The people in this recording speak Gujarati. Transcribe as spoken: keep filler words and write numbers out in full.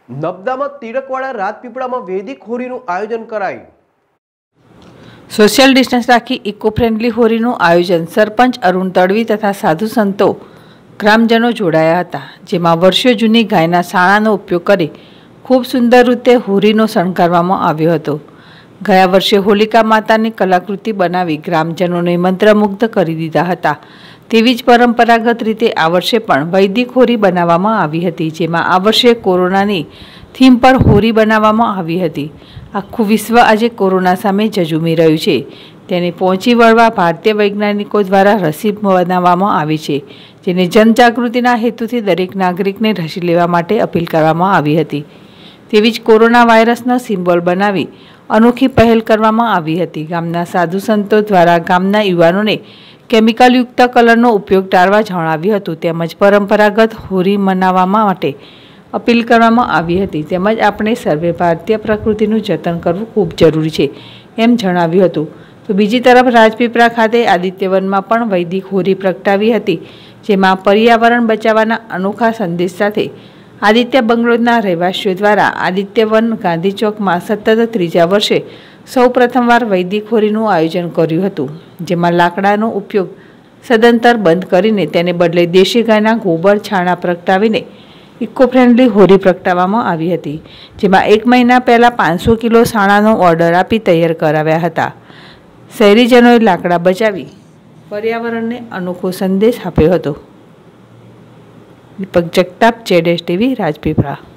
નબદામાં તિળકવાડા રાજપીપળામાં વૈદિક હોળીનું આયોજન કરાયું। સોશિયલ ડિસ્ટન્સ રાખી ઇકો ફ્રેન્ડલી હોળીનું આયોજન સરપંચ અરુણ તડવી તથા સાધુ સંતો ગ્રામજનો જોડાયા હતા, જેમાં વર્ષો જૂની ગાયના સાણાનો ઉપયોગ કરી ખૂબ સુંદર રીતે હોળીનો શણગારવામાં આવ્યો હતો। ગયા વર્ષે હોલિકા માતાની કલાકૃતિ બનાવી ગ્રામજનોને મંત્રમુગ્ધ કરી દીધા હતા। તેવી જ પરંપરાગત રીતે આ વર્ષે પણ વૈદિક હોળી બનાવવામાં આવી હતી, જેમાં આ વર્ષે કોરોનાની થીમ પર હોળી બનાવવામાં આવી હતી। આખું વિશ્વ આજે કોરોના સામે ઝઝૂમી રહ્યું છે, તેને પહોંચી વળવા ભારતીય વૈજ્ઞાનિકો દ્વારા રસી બનાવવામાં આવી છે, જેને જનજાગૃતિના હેતુથી દરેક નાગરિકને રસી લેવા માટે અપીલ કરવામાં આવી હતી। તેવી જ કોરોના વાયરસનો સિમ્બોલ બનાવી અનોખી પહેલ કરવામાં આવી હતી। ગામના સાધુ સંતો દ્વારા ગામના યુવાનોને કેમિકલયુક્ત કલરનો ઉપયોગ ટાળવા જણાવ્યું હતું, તેમજ પરંપરાગત હોળી મનાવવા માટે અપીલ કરવામાં આવી હતી। તેમજ આપણે સર્વે ભારતીય પ્રકૃતિનું જતન કરવું ખૂબ જરૂરી છે એમ જણાવ્યું હતું। તો બીજી તરફ રાજપીપળા ખાતે આદિત્યવનમાં પણ વૈદિક હોળી પ્રગટાવી હતી, જેમાં પર્યાવરણ બચાવવાના અનોખા સંદેશ સાથે આદિત્ય બંગલોના રહેવાસીઓ દ્વારા આદિત્યવન ગાંધી ચોકમાં સતત ત્રીજા વર્ષે સૌ પ્રથમવાર વૈદિક હોળીનું આયોજન કર્યું હતું, જેમાં લાકડાનો ઉપયોગ સદંતર બંધ કરીને તેને બદલે દેશી ગાયના ગોબર છાણા પ્રગટાવીને ઇકો ફ્રેન્ડલી હોળી પ્રગટાવવામાં આવી હતી, જેમાં એક મહિના પહેલાં પાંચસો કિલો છાણાનો ઓર્ડર આપી તૈયાર કરાવ્યા હતા। શહેરીજનોએ લાકડા બચાવી પર્યાવરણને અનોખો સંદેશ આપ્યો હતો। દીપક જગતાપ, જેડેશ ટીવી, રાજપીપળા।